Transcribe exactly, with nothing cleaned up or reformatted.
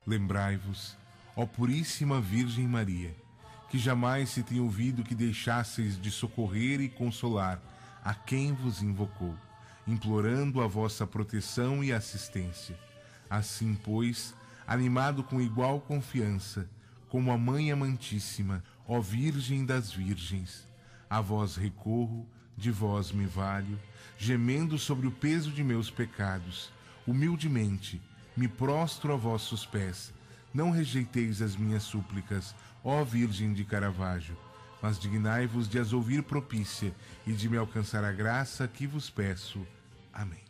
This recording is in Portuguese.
Lembrai-vos, ó Puríssima Virgem Maria, que jamais se tem ouvido que deixasseis de socorrer e consolar a quem vos invocou, implorando a vossa proteção e assistência. Assim, pois, animado com igual confiança, como a Mãe Amantíssima, ó Virgem das Virgens, a vós recorro, de vós me valho, gemendo sobre o peso de meus pecados, humildemente me prostro a vossos pés. Não rejeiteis as minhas súplicas, ó Virgem de Caravaggio, mas dignai-vos de as ouvir propícia e de me alcançar a graça que vos peço. Amém.